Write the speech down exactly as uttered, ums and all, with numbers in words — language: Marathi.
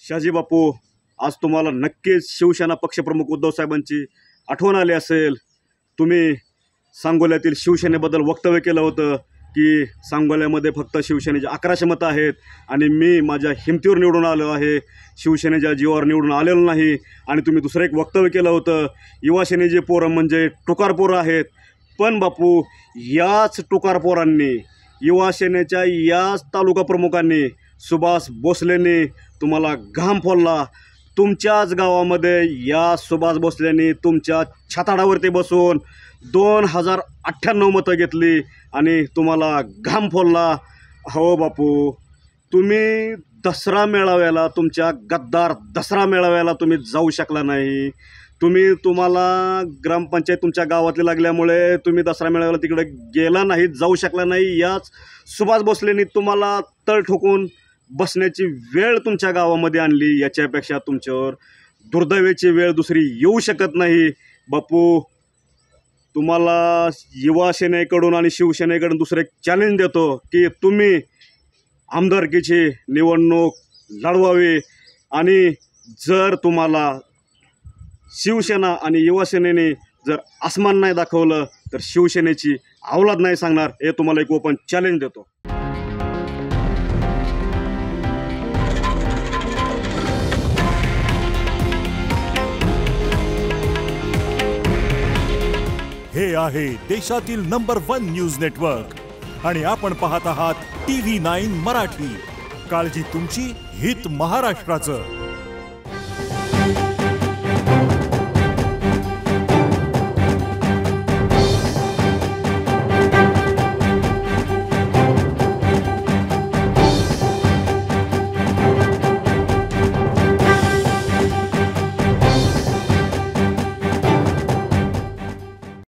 शहाजी बापू, आज तुम्हाला नक्कीच शिवसेना पक्षप्रमुख उद्धव साहेबांची आठवण आली असेल। तुम्ही सांगोल्यातील शिवसेनेबद्दल वक्तव्य केलं होतं की सांगोल्यामध्ये फक्त शिवसेनेचे अकराशे मतं आहेत आणि मी माझ्या हिमतीवर निवडून आलो आहे, शिवसेनेच्या जीवावर निवडून आलेलो नाही। आणि तुम्ही दुसरं एक वक्तव्य केलं होतं, युवासेनेचे पोरं म्हणजे टुकार पोरं आहेत। पण बापू, याच टुकार पोरांनी, युवासेनेच्या याच तालुका प्रमुखांनी, सुभाष भोसलेंनी तुम्हाला घाम फोडला। तुमच्याच गावामध्ये या सुभाष भोसलेंनी तुमच्या छाताडावरती बसून दोन हजार अठ्ठ्याण्णव मतं घेतली आणि तुम्हाला घाम फोडला। हो बापू, तुम्ही दसरा मेळाव्याला, तुमच्या गद्दार दसरा मेळाव्याला तुम्ही जाऊ शकला नाही। तुम्ही तुम्हाला ग्रामपंचायत तुमच्या गावातली लागल्यामुळे तुम्ही दसरा मेळाव्याला तिकडे गेला नाही, जाऊ शकला नाही। याच सुभाष भोसलेंनी तुम्हाला तळ ठोकून बसण्याची वेळ तुमच्या गावामध्ये आणली। याच्यापेक्षा तुमच्यावर दुर्दैवाची वेळ दुसरी येऊ शकत नाही बापू। तुम्हाला युवा सेनेकडून आणि शिवसेनेकडून दुसरे चॅलेंज देतो की तुम्ही आमदारकीची निवडणूक लढवावी आणि जर तुम्हाला शिवसेना आणि युवासेनेने जर आसमान नाही दाखवलं तर शिवसेनेची अवलाद नाही सांगणार, हे तुम्हाला एक ओपन चॅलेंज देतो। हे आहे देशातील नंबर वन न्यूज नेटवर्क आणि आपण पाहत आहात टी व्ही नाईन मराठी। काळजी तुमची, हित महाराष्ट्राचं।